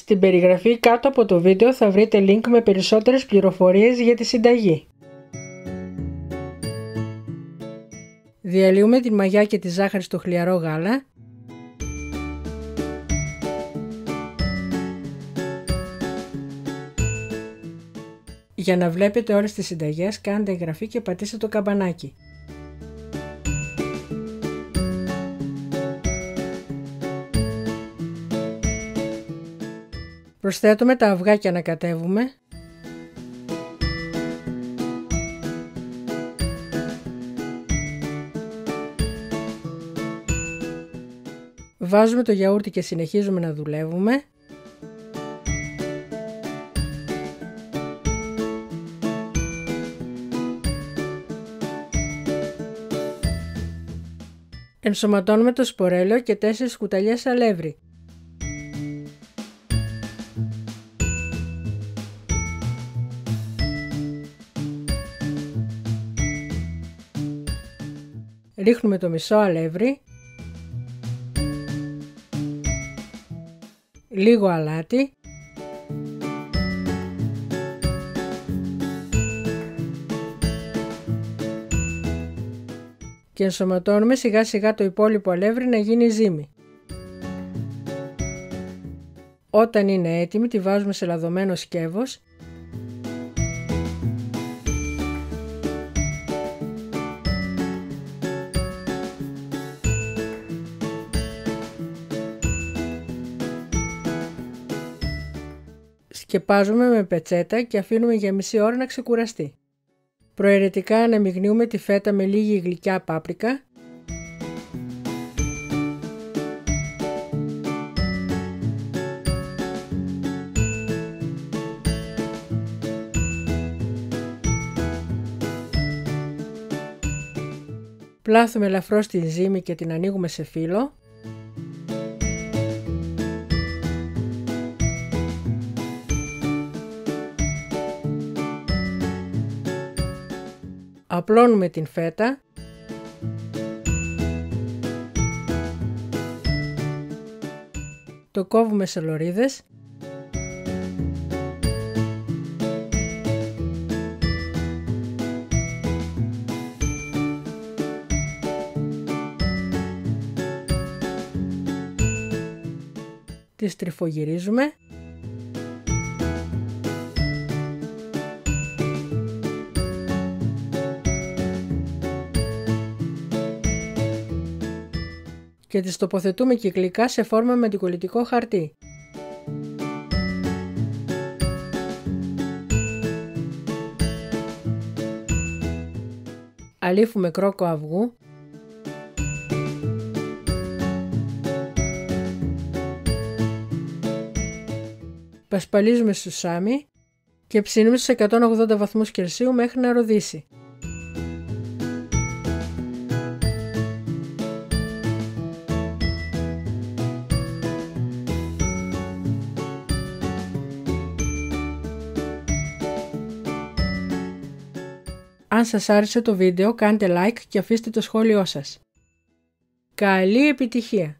Στην περιγραφή κάτω από το βίντεο θα βρείτε link με περισσότερες πληροφορίες για τη συνταγή. Διαλύουμε την μαγιά και τη ζάχαρη στο χλιαρό γάλα. Για να βλέπετε όλες τις συνταγές κάντε εγγραφή και πατήστε το καμπανάκι. Προσθέτουμε τα αυγά και ανακατεύουμε. Βάζουμε το γιαούρτι και συνεχίζουμε να δουλεύουμε. Ενσωματώνουμε το σπορέλαιο και 4 κουταλιές αλεύρι. Ρίχνουμε το μισό αλεύρι, λίγο αλάτι και ενσωματώνουμε σιγά σιγά το υπόλοιπο αλεύρι να γίνει ζύμη. Όταν είναι έτοιμη τη βάζουμε σε λαδωμένο σκεύος . Σκεπάζουμε με πετσέτα και αφήνουμε για μισή ώρα να ξεκουραστεί. Προαιρετικά αναμειγνύουμε τη φέτα με λίγη γλυκιά πάπρικα . Πλάθουμε ελαφρώς τη ζύμη και την ανοίγουμε σε φύλλο. Απλώνουμε την φέτα. Το κόβουμε σε λωρίδες. Τις τριφογυρίζουμε. Και τις τοποθετούμε κυκλικά σε φόρμα με αντικολλητικό χαρτί. Αλείφουμε κρόκο αυγού. Πασπαλίζουμε σουσάμι και ψήνουμε στους 180 βαθμούς Κελσίου μέχρι να ροδίσει. Αν σας άρεσε το βίντεο κάντε like και αφήστε το σχόλιο σας. Καλή επιτυχία!